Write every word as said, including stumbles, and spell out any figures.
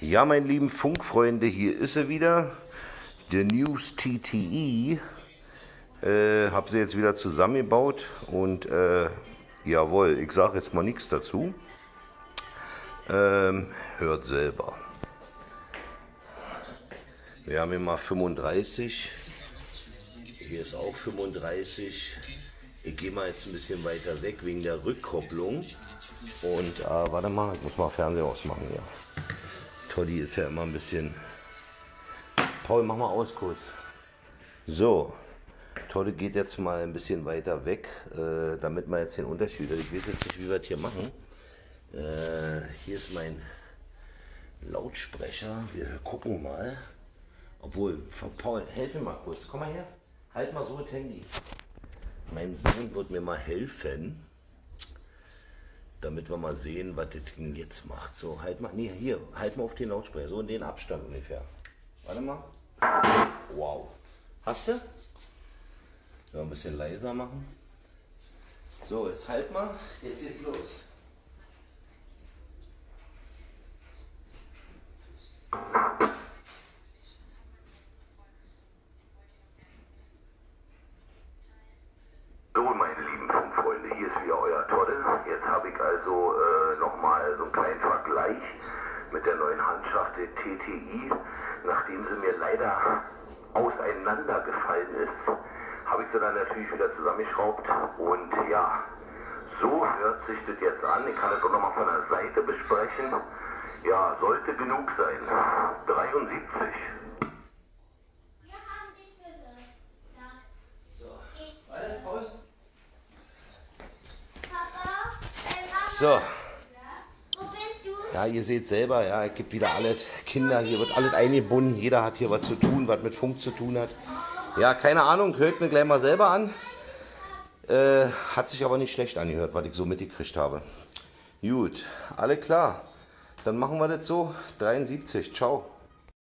Ja, meine lieben Funkfreunde, hier ist er wieder, der News T T E. Äh, hab sie jetzt wieder zusammengebaut und äh, jawohl, ich sage jetzt mal nichts dazu. Ähm, hört selber. Wir haben hier mal fünfunddreißig. Hier ist auch fünfunddreißig. Ich gehe mal jetzt ein bisschen weiter weg wegen der Rückkopplung. Und äh, warte mal, ich muss mal Fernseher ausmachen hier. Toddy ist ja immer ein bisschen... Paul, mach mal aus kurz. So, Toddy geht jetzt mal ein bisschen weiter weg, äh, damit man jetzt den Unterschied hat. Ich weiß jetzt nicht, wie wir das hier machen. Äh, hier ist mein Lautsprecher. Wir gucken mal. Obwohl, Paul, helf mir mal kurz. Komm mal her. Halt mal so das Handy. Mein Sohn wird mir mal helfen, damit wir mal sehen, was das Ding jetzt macht. So, halt mal, nee, hier, halt mal auf den Lautsprecher, so in den Abstand ungefähr. Warte mal. Wow. Hast du? Ja, ein bisschen leiser machen. So, jetzt halt mal, jetzt geht's los. So, meine lieben Funkfreunde, hier ist wieder euer Todde. Jetzt habe ich also äh, nochmal so einen kleinen Vergleich mit der neuen Handschrift der T T E. Nachdem sie mir leider auseinandergefallen ist, habe ich sie dann natürlich wieder zusammengeschraubt. Und ja, so hört sich das jetzt an. Ich kann das auch nochmal von der Seite besprechen. Ja, sollte genug sein. dreiundsiebzig. So, ja, ihr seht selber, ja, es gibt wieder alle Kinder, hier wird alles eingebunden, jeder hat hier was zu tun, was mit Funk zu tun hat. Ja, keine Ahnung, hört mir gleich mal selber an. Äh, hat sich aber nicht schlecht angehört, was ich so mitgekriegt habe. Gut, alle klar, dann machen wir das so, dreiundsiebzig, ciao.